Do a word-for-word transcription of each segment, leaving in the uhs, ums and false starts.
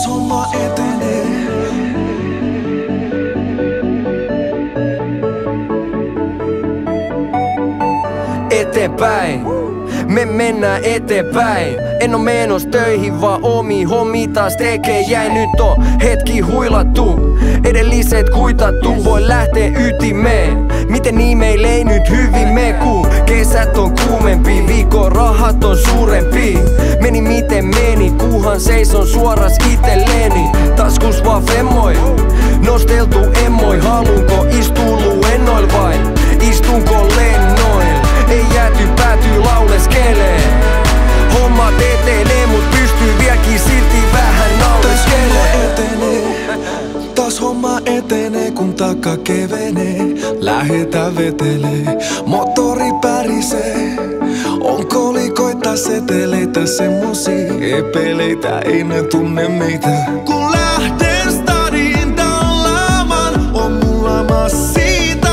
taas homma etenee. Eteenpäin, me mennään eteenpäin. En oo menos töihin vaan omi hommi taas tekee. Jäi nyt on hetki huilattu, edelliset kuitattu. Voi lähteä ytimeen, miten niin meillä ei nyt hyvin me, kun kesät on kuumempi, viikon rahat on suurempi. Meni miten meni, kuhan seison suoras itelleni. Taskus vaan femmoi, nosteltu emmoi. Haluunko istuu luennoil vai istunko lennoil? Ei jääty päätyy lauleskelee. Hommat etenee, mut pystyy vieläkin silti vähän nauleskelee. Taas homma etenee, taas homma etenee, kun taka kevenee. Lähetään vetelee, moottori pärisee. On kolikoita, seteleitä, semmosia epeleitä, ei ne tunne meitä. Kun lähten stadiin taulaamaan, on mulla massi.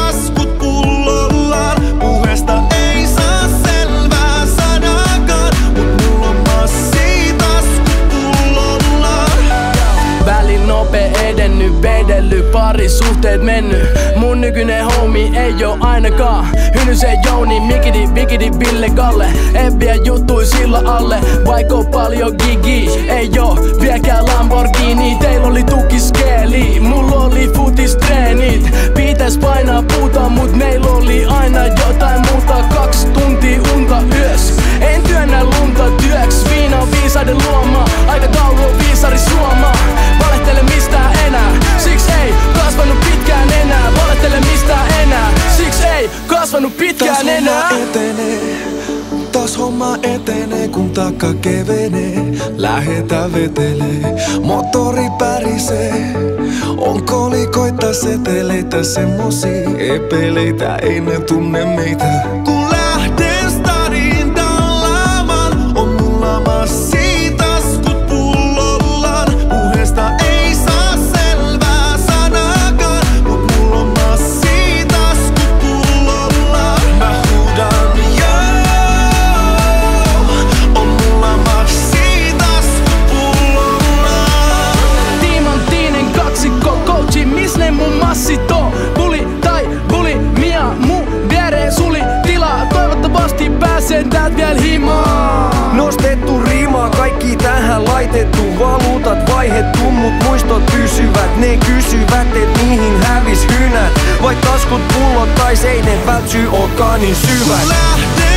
Edennyt, vedellyt, parisuhteet mennyt. Mun nykyinen homie ei oo ainakaan Hynysen Jouni, Mikidi, Vikidi, Ville, Galle. En vie juttui sillä alle, vaikka on paljon gigi. Ei oo vieläkään Lamborghini, teillä oli tukiskeeli. Mulla oli futistreenit, pitäis painaa puuta, mut meillä oli aina jotain muuta. Kaksi tuntia unta yös, en työnnä lunta työks. Viina on viisaiden luoma, aikataulu on viisari suoma. Valehtele mistään enää, siksi ei kasvanut pitkään enää. Valehtele mistään enää, siksi ei kasvanut pitkään enää. Taas homma etenee, taas homma etenee, kun taka kevenee. Lähetään vetelee, moottori pärisee. On kolikoita, seteleitä, semmosia epeleitä, ei ne tunne meitä. Kun lähten stadiin taulaamaan, on mulla massi. Buli tai buli, mia, mu, viereen suli tilaa. Toivottavasti pääsen täältä vielä himaan. Nostettu rimaa, kaikki tähän laitettu. Valuutat vaihettu, mut muistot pysyvät. Ne kysyvät, et mihin hävis hynät. Vai taskut pullot tai seinen vältsy olkaa niin syvät.